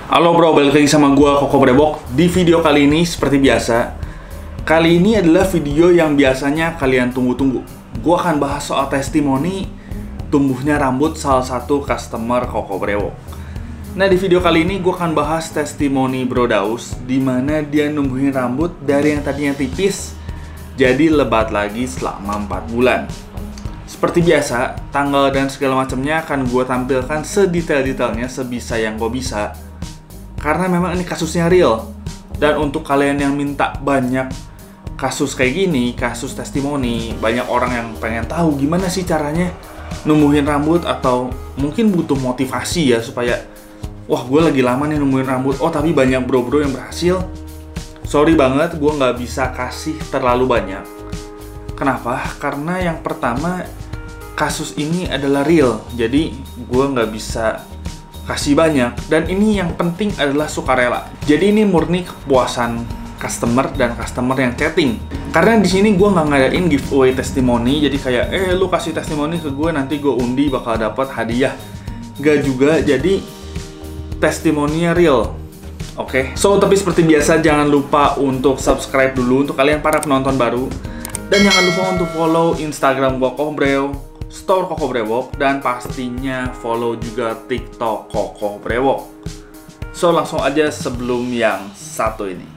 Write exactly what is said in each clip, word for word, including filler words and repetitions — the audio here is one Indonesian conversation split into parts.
Halo bro, balik lagi sama gua Koko Brewok. Di video kali ini seperti biasa, kali ini adalah video yang biasanya kalian tunggu-tunggu. Gua akan bahas soal testimoni tumbuhnya rambut salah satu customer Koko Brewok. Nah, di video kali ini gua akan bahas testimoni Bro Daus, di mana dia numbuhin rambut dari yang tadinya tipis jadi lebat lagi selama empat bulan. Seperti biasa, tanggal dan segala macamnya akan gue tampilkan sedetail-detailnya sebisa yang gue bisa. Karena memang ini kasusnya real. Dan untuk kalian yang minta banyak kasus kayak gini, kasus testimoni, banyak orang yang pengen tahu gimana sih caranya numbuhin rambut, atau mungkin butuh motivasi ya supaya, wah gue lagi lama nih numbuhin rambut, oh tapi banyak bro-bro yang berhasil. Sorry banget, gue nggak bisa kasih terlalu banyak. Kenapa? Karena yang pertama, kasus ini adalah real, jadi gue nggak bisa kasih banyak. Dan ini yang penting adalah sukarela. Jadi ini murni kepuasan customer dan customer yang chatting. Karena di sini gue nggak ngadain giveaway testimoni, jadi kayak eh lu kasih testimoni ke gue, nanti gue undi bakal dapat hadiah. Gak juga, jadi testimoninya real. Oke, okay. So tapi seperti biasa jangan lupa untuk subscribe dulu untuk kalian para penonton baru. Dan jangan lupa untuk follow Instagram Koko Brew, Store Koko Brewok, dan pastinya follow juga TikTok Koko Brewok. So langsung aja sebelum yang satu ini.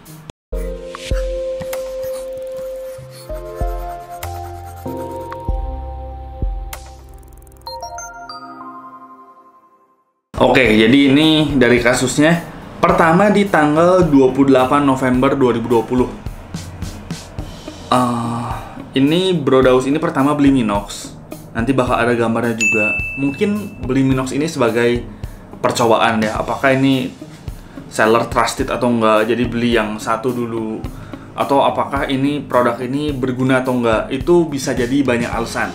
Oke, jadi ini dari kasusnya. Pertama di tanggal dua puluh delapan November dua ribu dua puluh. Uh, ini Bro Daus ini pertama beli Minox. Nanti bakal ada gambarnya juga. Mungkin beli Minox ini sebagai percobaan ya. Apakah ini seller trusted atau enggak. Jadi beli yang satu dulu. Atau apakah ini produk ini berguna atau enggak. Itu bisa jadi banyak alasan.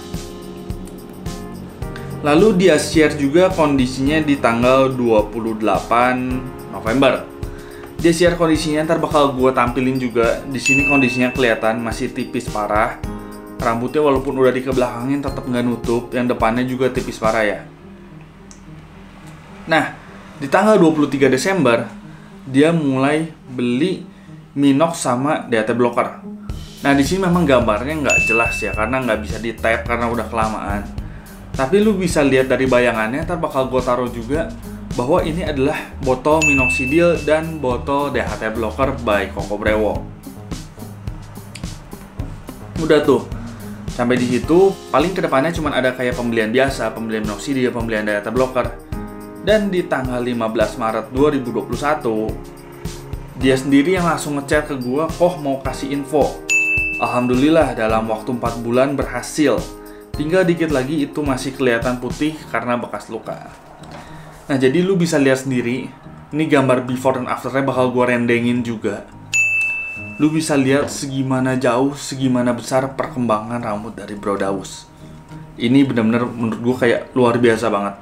Lalu dia share juga kondisinya di tanggal dua puluh delapan November. Dia share kondisinya, ntar bakal gue tampilin juga. Di sini kondisinya kelihatan masih tipis parah. Rambutnya walaupun udah dikebelakangin tetap nggak nutup. Yang depannya juga tipis parah ya. Nah, di tanggal dua puluh tiga Desember dia mulai beli Minox sama D H T blocker. Nah, di sini memang gambarnya nggak jelas ya, karena nggak bisa di tap karena udah kelamaan. Tapi lu bisa lihat dari bayangannya, ntar bakal gue taruh juga bahwa ini adalah botol minoxidil dan botol D H T blocker by Koko Brewok. Udah tuh, sampai di situ paling kedepannya cuma ada kayak pembelian biasa, pembelian minoxidil, pembelian D H T blocker. Dan di tanggal lima belas Maret dua ribu dua puluh satu dia sendiri yang langsung ngechat ke gue, "Koh mau kasih info." Alhamdulillah dalam waktu empat bulan berhasil. Tinggal dikit lagi itu masih kelihatan putih karena bekas luka. Nah, jadi lu bisa lihat sendiri, ini gambar before dan afternya bakal gue rendengin juga. Lu bisa lihat segimana jauh, segimana besar perkembangan rambut dari Bro Daus. Ini benar-benar menurut gue kayak luar biasa banget.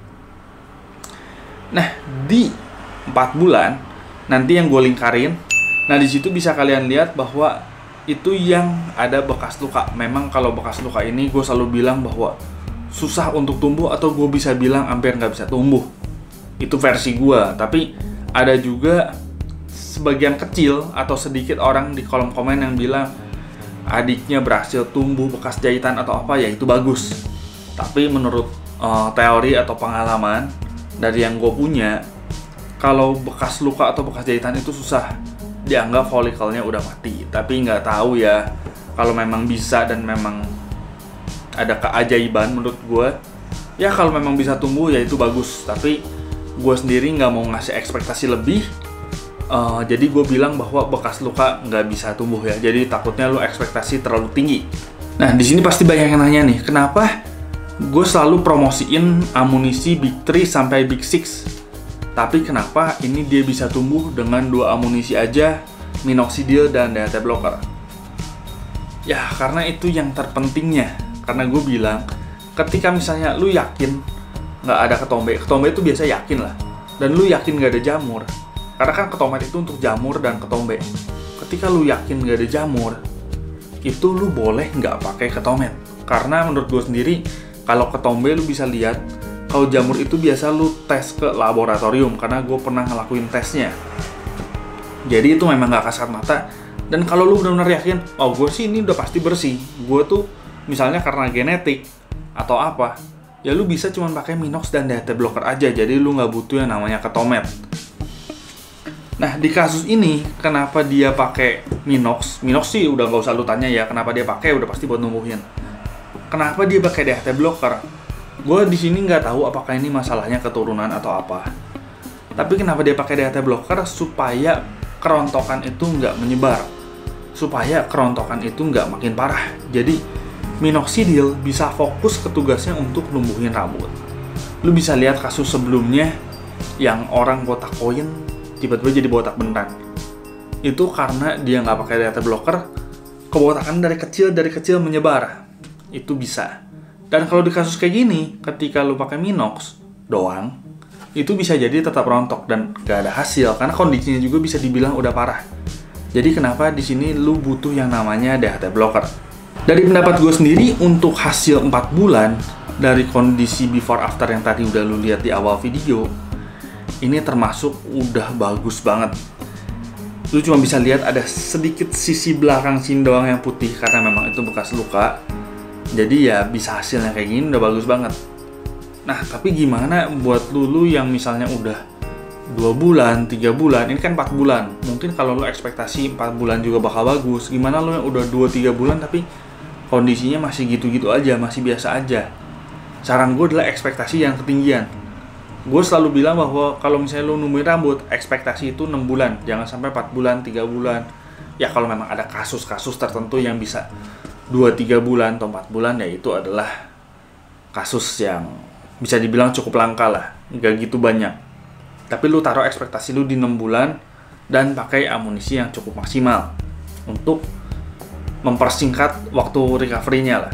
Nah, di empat bulan, nanti yang gue lingkarin, nah di situ bisa kalian lihat bahwa itu yang ada bekas luka. Memang kalau bekas luka ini gue selalu bilang bahwa susah untuk tumbuh, atau gue bisa bilang hampir nggak bisa tumbuh. Itu versi gue. Tapi ada juga sebagian kecil atau sedikit orang di kolom komen yang bilang adiknya berhasil tumbuh bekas jahitan atau apa, ya itu bagus. Tapi menurut uh, teori atau pengalaman dari yang gue punya, kalau bekas luka atau bekas jahitan itu susah, dianggap folikelnya udah mati. Tapi nggak tahu ya, kalau memang bisa dan memang ada keajaiban menurut gue, ya kalau memang bisa tumbuh ya itu bagus. Tapi gue sendiri nggak mau ngasih ekspektasi lebih, uh, jadi gue bilang bahwa bekas luka nggak bisa tumbuh ya. Jadi takutnya lo ekspektasi terlalu tinggi. Nah, di sini pasti banyak yang nanya nih, kenapa gue selalu promosiin amunisi Big Three sampai Big Six, tapi kenapa ini dia bisa tumbuh dengan dua amunisi aja, minoxidil dan D H T blocker? Ya karena itu yang terpentingnya. Karena gue bilang, ketika misalnya lu yakin nggak ada ketombe, ketombe itu biasa yakin lah, dan lu yakin nggak ada jamur, karena kan ketombe itu untuk jamur dan ketombe. Ketika lu yakin nggak ada jamur, itu lu boleh nggak pakai ketombe. Karena menurut gue sendiri, kalau ketombe lu bisa lihat Kalau jamur itu biasa lu tes ke laboratorium, karena gue pernah ngelakuin tesnya. Jadi itu memang nggak kasat mata. Dan kalau lu benar-benar yakin, oh gue sih ini udah pasti bersih, gue tuh misalnya karena genetik atau apa, ya lu bisa cuma pakai Minox dan D H T blocker aja. Jadi lu nggak butuh yang namanya ketomet. Nah di kasus ini kenapa dia pakai Minox? Minox sih udah nggak usah lu tanya ya, kenapa dia pakai, udah pasti buat numbuhin. Kenapa dia pakai D H T blocker? Gue di sini nggak tahu apakah ini masalahnya keturunan atau apa. Tapi kenapa dia pakai D H T blocker? Supaya kerontokan itu nggak menyebar, supaya kerontokan itu nggak makin parah. Jadi minoxidil bisa fokus ke tugasnya untuk numbuhin rambut. Lu bisa lihat kasus sebelumnya yang orang botak koin tiba-tiba jadi botak beneran. Itu karena dia nggak pakai D H T blocker, kebotakan dari kecil dari kecil menyebar. Itu bisa. Dan kalau di kasus kayak gini, ketika lu pakai Minox doang, itu bisa jadi tetap rontok dan gak ada hasil karena kondisinya juga bisa dibilang udah parah. Jadi kenapa di sini lu butuh yang namanya D H T blocker? Dari pendapat gue sendiri, untuk hasil empat bulan dari kondisi before after yang tadi udah lu lihat di awal video, ini termasuk udah bagus banget. Lu cuma bisa lihat ada sedikit sisi belakang sini doang yang putih karena memang itu bekas luka. Jadi ya bisa hasilnya kayak gini udah bagus banget. Nah tapi gimana buat lu, lu yang misalnya udah dua bulan, tiga bulan, ini kan empat bulan. Mungkin kalau lu ekspektasi empat bulan juga bakal bagus. Gimana lu yang udah dua tiga bulan tapi kondisinya masih gitu-gitu aja, masih biasa aja. Saran gue adalah ekspektasi yang ketinggian. Gue selalu bilang bahwa kalau misalnya lu numbuhin rambut, ekspektasi itu enam bulan. Jangan sampai empat bulan, tiga bulan. Ya kalau memang ada kasus-kasus tertentu yang bisa dua tiga bulan atau empat bulan, ya itu adalah kasus yang bisa dibilang cukup langka lah, nggak gitu banyak. Tapi lu taruh ekspektasi lu di enam bulan dan pakai amunisi yang cukup maksimal untuk mempersingkat waktu recovery-nya lah.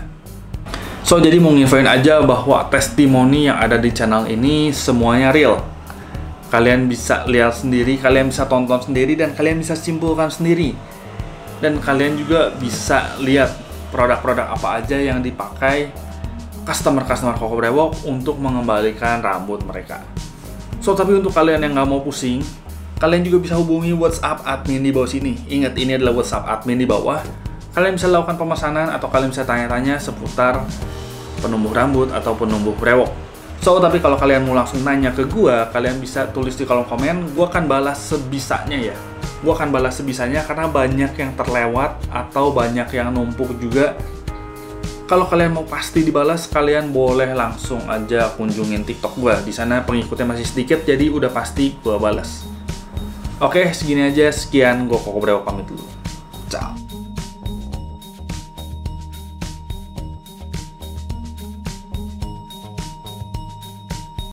So jadi mau nginfoin aja bahwa testimoni yang ada di channel ini semuanya real. Kalian bisa lihat sendiri, kalian bisa tonton sendiri, dan kalian bisa simpulkan sendiri. Dan kalian juga bisa lihat produk-produk apa aja yang dipakai customer-customer Koko Brewok untuk mengembalikan rambut mereka. So, tapi untuk kalian yang nggak mau pusing, kalian juga bisa hubungi WhatsApp admin di bawah sini. Ingat, ini adalah WhatsApp admin di bawah. Kalian bisa lakukan pemesanan atau kalian bisa tanya-tanya seputar penumbuh rambut atau penumbuh brewok. So, tapi kalau kalian mau langsung nanya ke gua, kalian bisa tulis di kolom komen. Gua akan balas sebisanya ya. Gua akan balas sebisanya karena banyak yang terlewat atau banyak yang numpuk juga. Kalau kalian mau pasti dibalas, kalian boleh langsung aja kunjungin TikTok gua. Di sana pengikutnya masih sedikit, jadi udah pasti gua balas. Oke, segini aja. Sekian, gua Koko Brewok pamit dulu. Ciao.